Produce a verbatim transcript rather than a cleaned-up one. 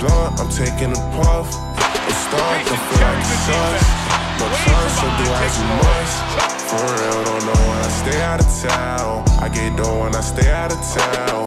blunt, I'm taking a puff. It's starting to feel like it sucks. No choice, so do as you must. For real, don't know when I stay out of town. I get dough when I stay out of town.